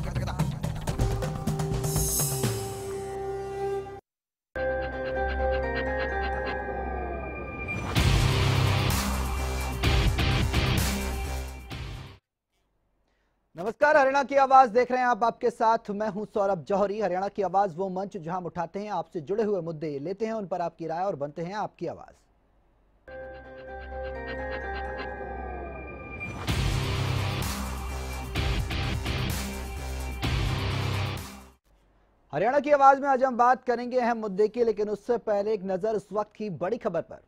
नमस्कार, हरियाणा की आवाज देख रहे हैं आप। आपके साथ मैं हूं सौरभ जौहरी। हरियाणा की आवाज वो मंच जहां हम उठाते हैं आपसे जुड़े हुए मुद्दे, लेते हैं उन पर आपकी राय और बनते हैं आपकी आवाज। हरियाणा की आवाज में आज हम बात करेंगे अहम मुद्दे की, लेकिन उससे पहले एक नजर इस वक्त की बड़ी खबर पर।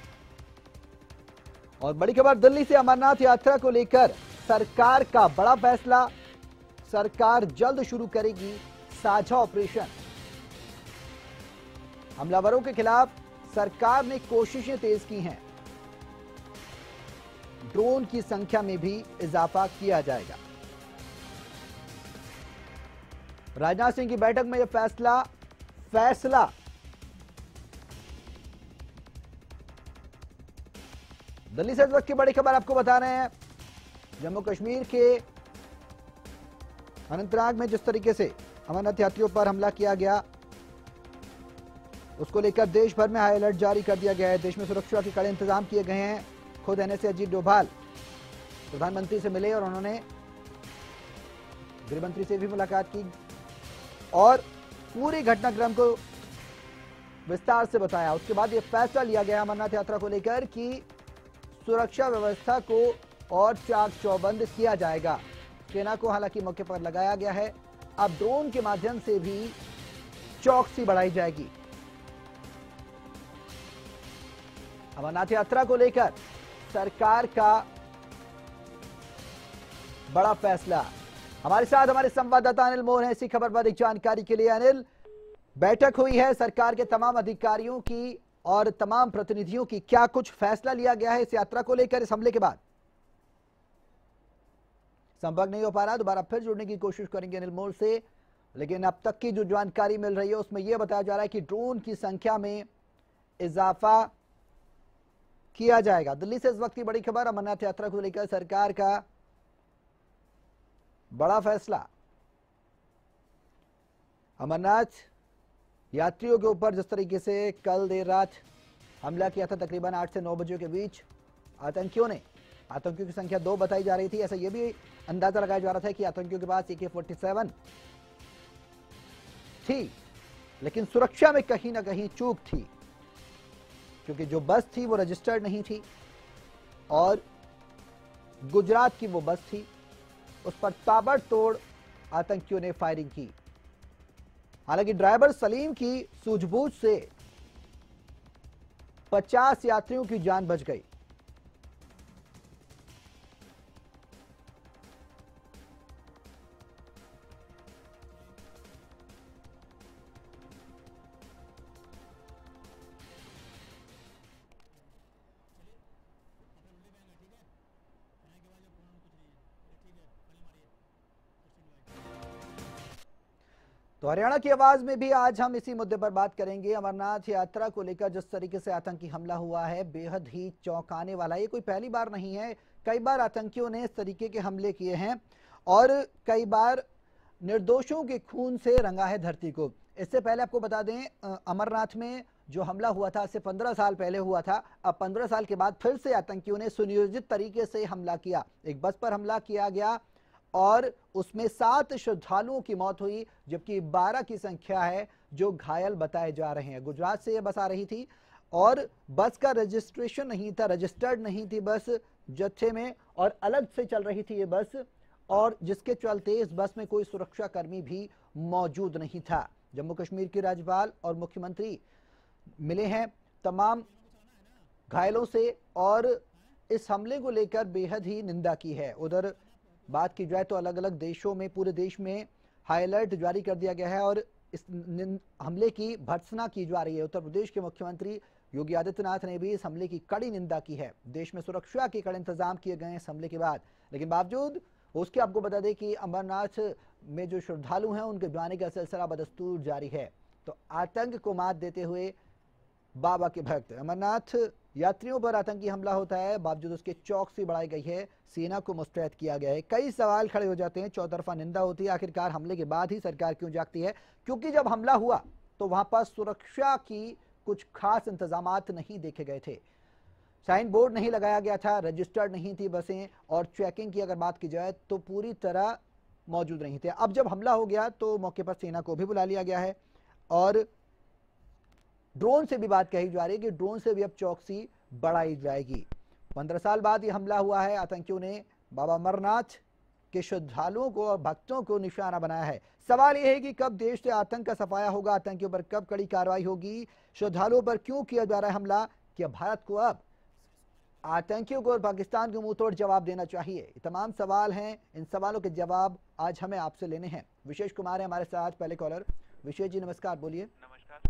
और बड़ी खबर दिल्ली से अमरनाथ यात्रा को लेकर सरकार का बड़ा फैसला। सरकार जल्द शुरू करेगी साझा ऑपरेशन। हमलावरों के खिलाफ सरकार ने कोशिशें तेज की हैं। ड्रोन की संख्या में भी इजाफा किया जाएगा। राजनाथ सिंह की बैठक में यह फैसला दिल्ली से इस वक्त की बड़ी खबर आपको बता रहे हैं। जम्मू कश्मीर के अनंतनाग में जिस तरीके से अमरनाथ यात्रियों पर हमला किया गया, उसको लेकर देश भर में हाई अलर्ट जारी कर दिया गया है। देश में सुरक्षा के कड़े इंतजाम किए गए हैं। खुद एनएसए अजीत डोभाल प्रधानमंत्री से मिले और उन्होंने गृहमंत्री से भी मुलाकात की और पूरी घटनाक्रम को विस्तार से बताया। उसके बाद यह फैसला लिया गया अमरनाथ यात्रा को लेकर कि सुरक्षा व्यवस्था को और चाक चौबंद किया जाएगा। सेना को हालांकि मौके पर लगाया गया है। अब ड्रोन के माध्यम से भी चौकसी बढ़ाई जाएगी। अमरनाथ यात्रा को लेकर सरकार का बड़ा फैसला। हमारे साथ हमारे संवाददाता अनिल मोहन है इसी खबर पर अधिक जानकारी के लिए। अनिल, बैठक हुई है सरकार के तमाम अधिकारियों की और तमाम प्रतिनिधियों की, क्या कुछ फैसला लिया गया है इस यात्रा को लेकर इस हमले के बाद? संपर्क नहीं हो पा रहा, दोबारा फिर जुड़ने की कोशिश करेंगे अनिल मोहन से। लेकिन अब तक की जो जानकारी मिल रही है उसमें यह बताया जा रहा है कि ड्रोन की संख्या में इजाफा किया जाएगा। दिल्ली से इस वक्त की बड़ी खबर, अमरनाथ यात्रा को लेकर सरकार का बड़ा फैसला। अमरनाथ यात्रियों के ऊपर जिस तरीके से कल देर रात हमला किया था, तकरीबन 8 से 9 बजे के बीच आतंकियों की संख्या 2 बताई जा रही थी। ऐसा यह भी अंदाजा लगाया जा रहा था कि आतंकियों के पास AK-47 थी, लेकिन सुरक्षा में कहीं ना कहीं चूक थी, क्योंकि जो बस थी वो रजिस्टर्ड नहीं थी और गुजरात की वो बस थी। उस पर ताबड़तोड़ आतंकियों ने फायरिंग की। हालांकि ड्राइवर सलीम की सूझबूझ से 50 यात्रियों की जान बच गई। तो हरियाणा की आवाज में भी आज हम इसी मुद्दे पर बात करेंगे। अमरनाथ यात्रा को लेकर जिस तरीके से आतंकी हमला हुआ है, बेहद ही चौंकाने वाला। ये कोई पहली बार नहीं है, कई बार आतंकियों ने इस तरीके के हमले किए हैं और कई बार निर्दोषों के खून से रंगा है धरती को। इससे पहले आपको बता दें, अमरनाथ में जो हमला हुआ था इससे 15 साल पहले हुआ था। अब 15 साल के बाद फिर से आतंकियों ने सुनियोजित तरीके से हमला किया। एक बस पर हमला किया गया और उसमें 7 श्रद्धालुओं की मौत हुई, जबकि 12 की संख्या है जो घायल बताए जा रहे हैं। गुजरात से यह बस आ रही थी और बस का रजिस्ट्रेशन नहीं था, रजिस्टर्ड नहीं थी बस जत्थे में, और अलग से चल रही थी ये बस, और जिसके चलते इस बस में कोई सुरक्षा कर्मी भी मौजूद नहीं था। जम्मू कश्मीर के राज्यपाल और मुख्यमंत्री मिले हैं तमाम घायलों से और इस हमले को लेकर बेहद ही निंदा की है। उधर बात की जाए तो अलग अलग देशों में, पूरे देश में हाई अलर्ट जारी कर दिया गया है और इस हमले की भर्त्सना की जा रही है। उत्तर प्रदेश के मुख्यमंत्री योगी आदित्यनाथ ने भी इस हमले की कड़ी निंदा की है। देश में सुरक्षा के कड़े इंतजाम किए गए इस हमले के बाद, लेकिन बावजूद उसके आपको बता दें कि अमरनाथ में जो श्रद्धालु हैं उनके जाने का सिलसिला बदस्तूर जारी है। तो आतंक को मात देते हुए बाबा के भक्त अमरनाथ यात्रियों पर आतंकी हमला होता है, बावजूद उसके चौकसी बढ़ाई गई है, सेना को मुस्तैद किया गया है। कई सवाल खड़े हो जाते हैं, चौतरफा निंदा होती है। आखिरकार हमले के बाद ही सरकार क्यों जागती है? क्योंकि जब हमला हुआ तो वहां पर सुरक्षा की कुछ खास इंतजामात नहीं देखे गए थे। साइन बोर्ड नहीं लगाया गया था, रजिस्टर्ड नहीं थी बसें, और चेकिंग की अगर बात की जाए तो पूरी तरह मौजूद नहीं थे। अब जब हमला हो गया तो मौके पर सेना को भी बुला लिया गया है, और ड्रोन से भी बात कही जा रही है कि ड्रोन से भी अब चौकसी बढ़ाई जाएगी। 15 साल बाद ये हमला हुआ है। आतंकियों ने बाबा अमरनाथ के श्रद्धालुओं को और भक्तों को निशाना बनाया है। सवाल यह है कि कब देश से आतंक का सफाया होगा, आतंकियों पर कब कड़ी कार्रवाई होगी, श्रद्धालुओं पर क्यों किया जा रहा है हमला? क्या भारत को अब आतंकियों को और पाकिस्तान को मुंह तोड़ जवाब देना चाहिए? ये तमाम सवाल हैं। इन सवालों के जवाब आज हमें आपसे लेने हैं। विशेष कुमार है हमारे साथ, पहले कॉलर। विशेष जी नमस्कार, बोलिए। नमस्कार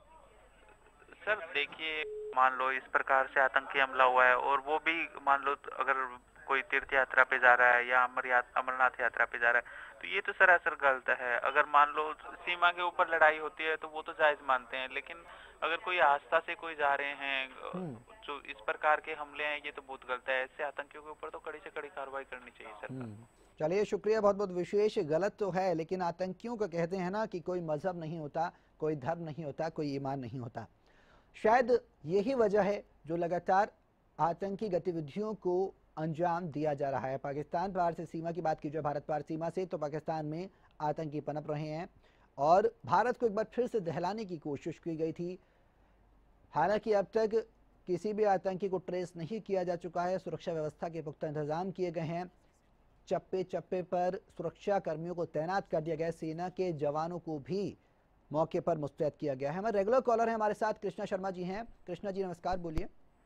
सर। देखिए, मान लो इस प्रकार से आतंकी हमला हुआ है, और वो भी मान लो अगर कोई तीर्थ यात्रा पे जा रहा है या अमरनाथ यात्रा पे जा रहा है, तो ये तो सरासर गलत है। अगर मान लो सीमा के ऊपर लड़ाई होती है तो वो तो जायज मानते हैं, लेकिन अगर कोई आस्था से कोई जा रहे हैं, जो इस प्रकार के हमले हैं, ये तो बहुत गलत है। ऐसे आतंकियों के ऊपर तो कड़ी से कड़ी कार्रवाई करनी चाहिए सरकार। चलिए, शुक्रिया, बहुत बहुत। विशेष गलत तो है, लेकिन आतंकियों का कहते हैं ना कि कोई मजहब नहीं होता, कोई धर्म नहीं होता, कोई ईमान नहीं होता। शायद यही वजह है जो लगातार आतंकी गतिविधियों को अंजाम दिया जा रहा है। पाकिस्तान पार से सीमा की बात की जाए, भारत पार सीमा से, तो पाकिस्तान में आतंकी पनप रहे हैं, और भारत को एक बार फिर से दहलाने की कोशिश की गई थी। हालांकि अब तक किसी भी आतंकी को ट्रेस नहीं किया जा चुका है। सुरक्षा व्यवस्था के पुख्ता इंतजाम किए गए हैं, चप्पे चप्पे पर सुरक्षा कर्मियों को तैनात कर दिया गया, सेना के जवानों को भी मौके पर मुस्तैद किया गया है। हमारे रेगुलर कॉलर हैं हमारे साथ, कृष्णा शर्मा जी हैं। कृष्णा जी नमस्कार, बोलिए।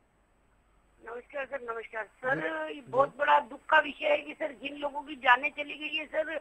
नमस्कार सर। नमस्कार सर। ये बहुत बड़ा दुख का विषय है कि सर जिन लोगों की जानें चली गई है सर,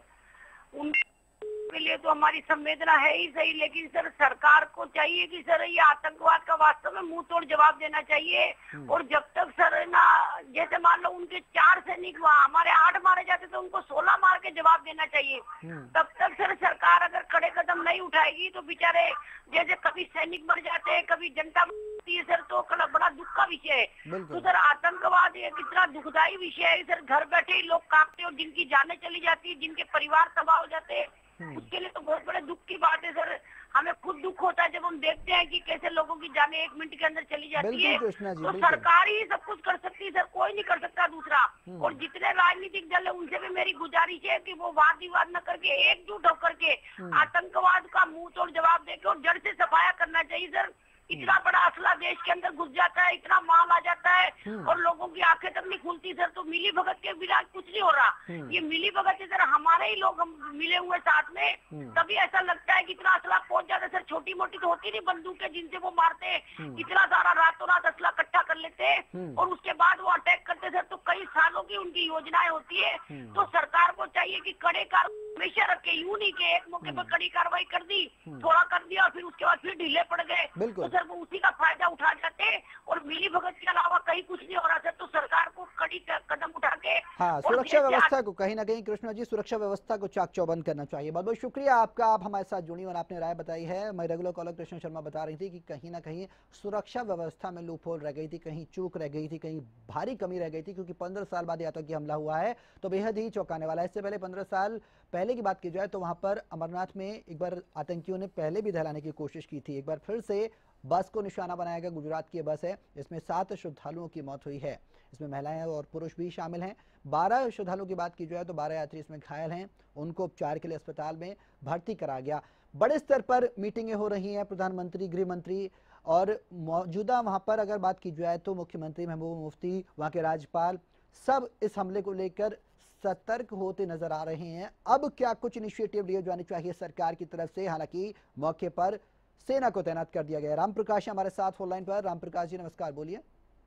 उनके लिए तो हमारी संवेदना है ही सही, लेकिन सर सरकार को चाहिए कि सर ये आतंकवाद का वास्तव में मुंह तोड़ जवाब देना चाहिए। और जब तक सर ना, जैसे मान लो उनके 4 सैनिक वहाँ, हमारे 8 मारे जाते तो उनको 16 मार के जवाब देना चाहिए। तब तक सर सरकार अगर कड़े कदम नहीं उठाएगी तो बेचारे, जैसे कभी सैनिक मर जाते हैं, कभी जनता मरती है सर, तो बड़ा दुख का विषय है। तो सर आतंकवाद एक इतना दुखदायी विषय है सर, घर बैठे ही लोग कांपते हैं, और जिनकी जानें चली जाती है, जिनके परिवार तबाह हो जाते हैं, उसके लिए तो बहुत बड़े दुख की बात है सर। हमें खुद दुख होता है जब हम देखते हैं कि कैसे लोगों की जानें 1 मिनट के अंदर चली जाती है। तो सरकार ही सब कुछ कर सकती है सर, कोई नहीं कर सकता दूसरा। और जितने राजनीतिक दल है उनसे भी मेरी गुजारिश है कि वो वाद विवाद न करके एकजुट होकर के आतंकवाद का मुंह तोड़ जवाब देके और जड़ से सफाया करना चाहिए सर। इतना बड़ा असला देश के अंदर घुस जाता है, इतना माल आ जाता है, और लोगों की आंखें तक नहीं खुलती सर। तो मिली भगत के बिना कुछ नहीं हो रहा। ये मिली भगत है सर, हमारे ही लोग हम मिले हुए साथ में, तभी ऐसा लगता है कि इतना असला पहुंच जाता है सर। छोटी मोटी तो होती नहीं बंदूकें जिनसे वो मारते हैं, इतना सारा रातों रात असला इकट्ठा कर लेते हैं, और उसके बाद वो अटैक करते सर। तो कई सालों की उनकी योजनाएं होती है। तो सरकार को चाहिए कि कड़े कार्रवाई हमेशा रखे, यूं नहीं कि एक मौके पर कड़ी कार्रवाई कर दी, थोड़ा कर दिया, फिर उसके बाद फिर ढीले पड़ गए, तो सर वो उसी का फायदा उठा जाते, और मिली भगत के अलावा कहीं कुछ नहीं हो रहा सर। तो सरकार को कड़ी कदम उठा के, हाँ, सुरक्षा व्यवस्था को कहीं ना कहीं, कृष्णा जी, सुरक्षा व्यवस्था को चाक चौबंद करना चाहिए। बहुत बहुत शुक्रिया आपका, आप हमारे साथ जुड़ी और आपने राय बताई है। मैं रेगुलर कॉलर कृष्णा शर्मा बता रही थी कि कहीं ना कहीं सुरक्षा व्यवस्था में लूपहोल रह गई थी, कहीं चूक रह गई थी, कहीं भारी कमी रह गई थी, क्योंकि 15 साल बाद आतंकी हमला हुआ है तो बेहद ही चौंकाने वाला है। इससे पहले 15 साल पहले की बात की जाए तो वहां पर अमरनाथ में एक बार आतंकियों ने पहले भी दहलाने की कोशिश की थी। एक बार फिर से बस को निशाना बनाया गया। गुजरात की बस है, इसमें 7 श्रद्धालुओं की मौत हुई है, इसमें महिलाएं और पुरुष भी शामिल हैं। 12 श्रद्धालुओं की बात की जाए तो 12 यात्री इसमें घायल हैं, उनको उपचार के लिए अस्पताल में भर्ती करा गया। बड़े स्तर पर मीटिंगें हो रही हैं, प्रधानमंत्री, गृह मंत्री, और मौजूदा वहां पर अगर बात की जाए तो मुख्यमंत्री महबूबा मुफ्ती, वहां के राज्यपाल, सब इस हमले को लेकर सतर्क होते नजर आ रहे हैं। अब क्या कुछ इनिशिएटिव लिए जाने चाहिए सरकार की तरफ से? हालांकि मौके पर सेना को तैनात कर दिया गया। राम प्रकाश हमारे साथ फोन लाइन पर। राम प्रकाश जी नमस्कार, बोलिए।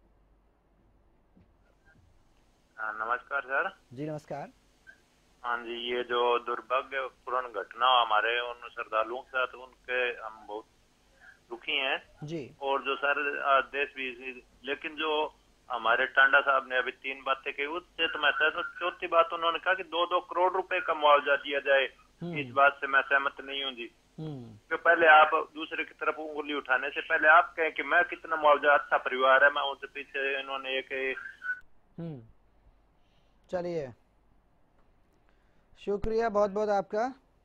नमस्कार सर जी। नमस्कार। हाँ जी, ये जो दुर्भाग्यपूर्ण घटना हमारे उन श्रद्धालुओं के साथ, उनके हम बहुत दुखी हैं जी। और जो सर देश भी, लेकिन जो हमारे टांडा साहब ने अभी 3 बातें कही, उससे तो मैं सहमत। चौथी बात उन्होंने कहा कि 2-2 करोड़ रुपए का मुआवजा दिया जाए, इस बात से मैं सहमत नहीं हूँ जी। कि पहले आप दूसरे की तरफ उंगली उठाने से पहले आप कहें कि मैं कितना मुआवजा, अच्छा परिवार है, मैं उनसे पीछे इन्होंने एक चलिए, शुक्रिया बहुत बहुत आपका,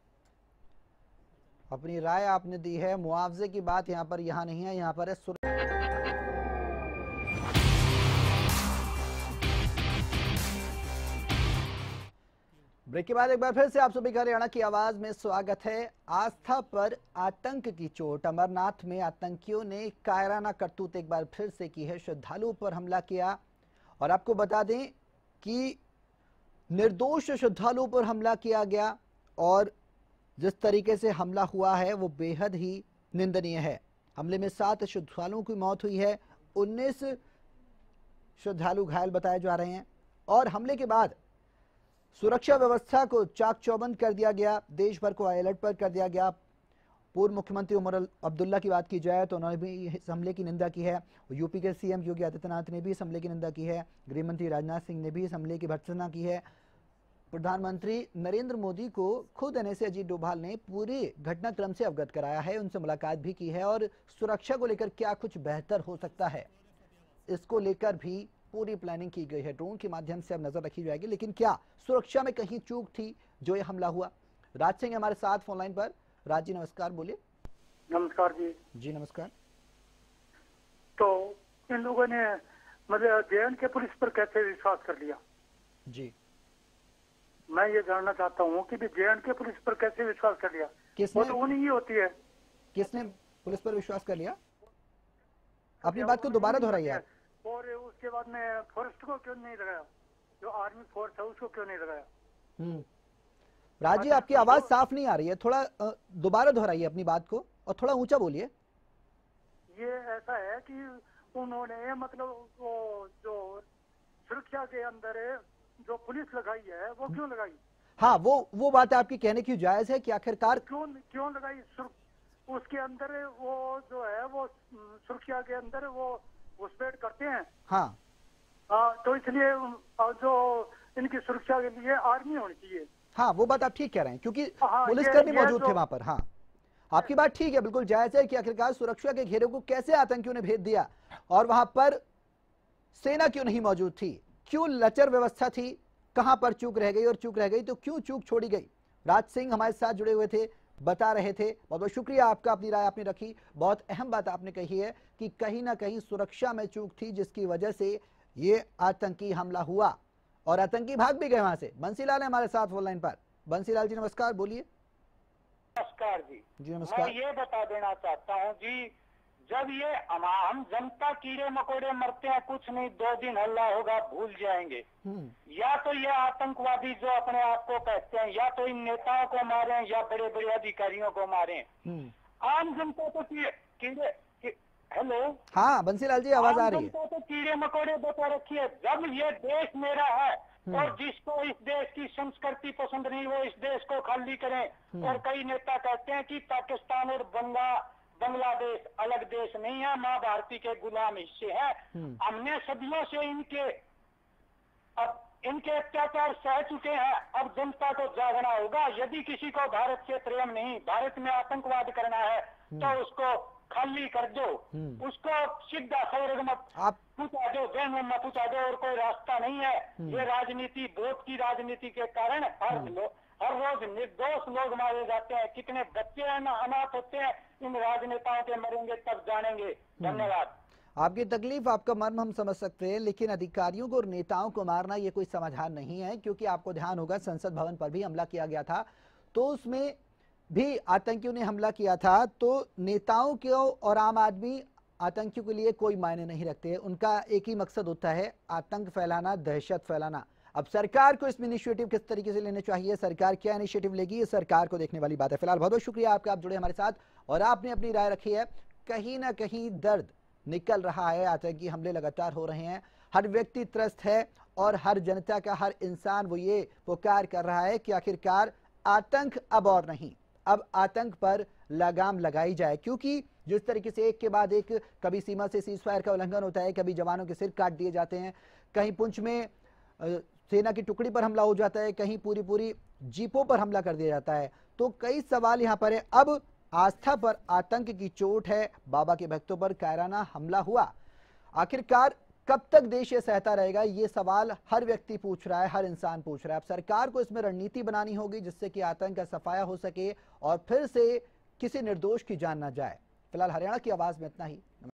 अपनी राय आपने दी है। मुआवजे की बात यहाँ पर नहीं है, यहाँ पर है ब्रेक के बाद एक बार फिर से आप सभी का हरियाणा की आवाज में स्वागत है। आस्था पर आतंक की चोट, अमरनाथ में आतंकियों ने कायराना करतूत एक बार फिर से की है, श्रद्धालुओं पर हमला किया। और आपको बता दें कि निर्दोष श्रद्धालुओं पर हमला किया गया और जिस तरीके से हमला हुआ है वो बेहद ही निंदनीय है। हमले में 7 श्रद्धालुओं की मौत हुई है, 19 श्रद्धालु घायल बताए जा रहे हैं। और हमले के बाद सुरक्षा व्यवस्था को चाक चौबंद कर दिया गया, देश भर को अलर्ट पर कर दिया गया। पूर्व मुख्यमंत्री उमर अब्दुल्ला की बात की जाए तो उन्होंने भी इस हमले की निंदा की है। यूपी के सीएम योगी आदित्यनाथ ने भी इस हमले की निंदा की है। गृह मंत्री राजनाथ सिंह ने भी इस हमले की भर्त्सना की है। प्रधानमंत्री नरेंद्र मोदी को खुद एनएसए अजीत डोभाल ने पूरे घटनाक्रम से अवगत कराया है, उनसे मुलाकात भी की है और सुरक्षा को लेकर क्या कुछ बेहतर हो सकता है इसको लेकर भी पूरी प्लानिंग की गई है। ड्रोन के माध्यम से अब नजर रखी जाएगी, लेकिन क्या सुरक्षा में कहीं चूक थी जो ये हमला हुआ? राज सिंह हमारे साथ फोन लाइन पर। राज जी नमस्कार, बोलिए। नमस्कार जी। जी नमस्कार। तो इन लोगों ने मतलब जेएन के पुलिस पर कैसे विश्वास कर लिया? जी मैं ये जानना चाहता हूँ कि जेएन के पुलिस पर कैसे विश्वास कर लिया? किसने? वो तो उन्हीं ही होती है। किसने पुलिस पर विश्वास कर लिया? अपनी बात को दोबारा दोहराइए आप। और उसके बाद में फॉरेस्ट को क्यों नहीं लगाया? जो आर्मी फोर्स है उसको क्यों नहीं लगाया? राज जी आपकी आवाज साफ नहीं आ रही है, थोड़ा दोबारा दोहराइए अपनी बात को और थोड़ा ऊंचा बोलिए। ये ऐसा है कि उन्होंने मतलब वो जो सुरक्षा के अंदर जो पुलिस लगाई है वो क्यों लगाई? हाँ, वो बात आपकी कहने की जायज है कि आखिरकार क्यों लगाई? उसके अंदर वो जो है वो सुरक्षा के अंदर वो घुसपैठ करते हैं। हाँ तो इसलिए जो इनकी सुरक्षा के लिए आर्मी होनी चाहिए। हाँ, वो बात आप ठीक कह रहे हैं क्योंकि पुलिसकर्मी मौजूद थे वहां पर। हाँ, आपकी बात ठीक है, बिल्कुल जायज है कि आखिरकार सुरक्षा के घेरे को कैसे आतंकियों ने भेद दिया और वहां पर सेना क्यों नहीं मौजूद थी, क्यों लचर व्यवस्था थी, कहां पर चूक रह गई और चूक रह गई तो क्यों चूक छोड़ी गई? राज सिंह हमारे साथ जुड़े हुए थे, बता रहे थे। बहुत बहुत शुक्रिया आपका, अपनी राय आपने रखी। बहुत अहम बात आपने कही है कि कहीं ना कहीं सुरक्षा में चूक थी जिसकी वजह से ये आतंकी हमला हुआ और आतंकी भाग भी गए वहां से। बंसीलाल है हमारे साथ फोन लाइन पर। बंसीलाल जी नमस्कार, बोलिए। नमस्कार जी। जी नमस्कार। मैं ये बता देना चाहता हूँ जी, जब ये हम जनता कीड़े मकोड़े मरते हैं, कुछ नहीं 2 दिन हल्ला होगा भूल जाएंगे। या तो ये आतंकवादी जो अपने आप को कहते हैं या तो इन नेताओं को मारे या बड़े बड़े अधिकारियों को मारे। आम जनता तो कीड़े हेलो, हाँ बंसीलाल जी आवाज आ रही है। तो कीड़े मकोड़े बता रखी है। जब ये देश मेरा है और जिसको इस देश की संस्कृति पसंद नहीं वो इस देश को खाली करें। और कई नेता कहते हैं कि पाकिस्तान और बांग्लादेश अलग देश नहीं है, माँ भारती के गुलाम हिस्से हैं। हमने सदियों से इनके अत्याचार सह चुके हैं। अब जनता को जागना होगा। यदि किसी को भारत से प्रेम नहीं, भारत में आतंकवाद करना है तो उसको खाली कर दो, उसको सीधा स्वर्ग में पहुंचा दो, जहन्नुम में पहुंचा दो और कोई रास्ता नहीं है। ये राजनीति, वोट की राजनीति के कारण हर रोज निर्दोष लोग मारे जाते हैं। कितने बच्चे अनाथ होते हैं, इन राजनेताओं के मरेंगे तब जानेंगे। धन्यवाद। आपकी तकलीफ, आपका मर्म हम समझ सकते हैं, लेकिन अधिकारियों को और नेताओं को मारना ये कोई समाधान नहीं है। क्योंकि आपको ध्यान होगा संसद भवन पर भी हमला किया गया था, तो उसमें भी आतंकियों ने हमला किया था। तो नेताओं के और आम आदमी आतंकियों के लिए कोई मायने नहीं रखते। उनका एक ही मकसद होता है आतंक फैलाना, दहशत फैलाना। अब सरकार को इसमें इनिशिएटिव किस तरीके से लेने चाहिए, सरकार क्या इनिशिएटिव लेगी, ये सरकार को देखने वाली बात है। फिलहाल बहुत बहुत शुक्रिया आपका, आप जुड़े हमारे साथ और आपने अपनी राय रखी है। कहीं ना कहीं दर्द निकल रहा है, आतंकी हमले लगातार हो रहे हैं, हर व्यक्ति त्रस्त है और हर जनता का, हर इंसान वो ये पुकार कर रहा है कि आखिरकार आतंक अब और नहीं, अब आतंक पर लगाम लगाई जाए। क्योंकि जिस तरीके से एक के बाद एक कभी सीमा से सीजफायर का उल्लंघन होता है, कभी जवानों के सिर काट दिए जाते हैं, कहीं पुंछ में सेना की टुकड़ी पर हमला हो जाता है, कहीं पूरी जीपों पर हमला कर दिया जाता है। तो कई सवाल यहाँ पर है। अब आस्था पर आतंक की चोट है, बाबा के भक्तों पर कायराना हमला हुआ। आखिरकार कब तक देश ये सहता रहेगा, ये सवाल हर व्यक्ति पूछ रहा है, हर इंसान पूछ रहा है। अब सरकार को इसमें रणनीति बनानी होगी जिससे कि आतंक का सफाया हो सके और फिर से किसी निर्दोष की जान न जाए। फिलहाल हरियाणा की आवाज में इतना ही।